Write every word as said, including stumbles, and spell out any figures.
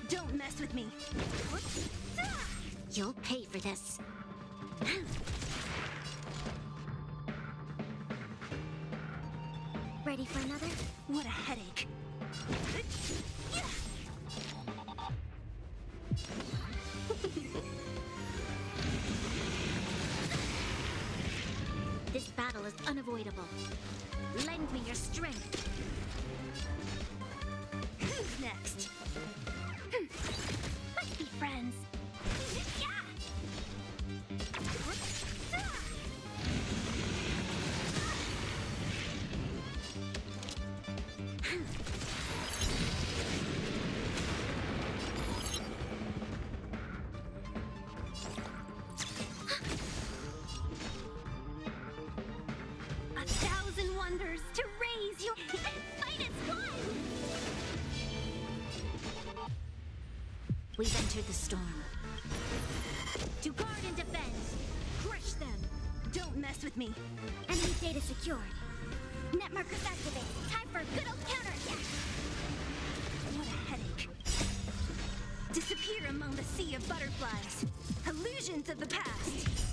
Don't mess with me. You'll pay for this. Ready for another? What a headache. This battle is unavoidable. Lend me your strength. Who's next? Let's be friends. A thousand wonders to raise you. Fight as one. We've entered the storm. To guard and defend. Crush them. Don't mess with me. Enemy data secured. Net markers activated. Time for a good old counterattack. What a headache. Disappear among the sea of butterflies. Illusions of the past.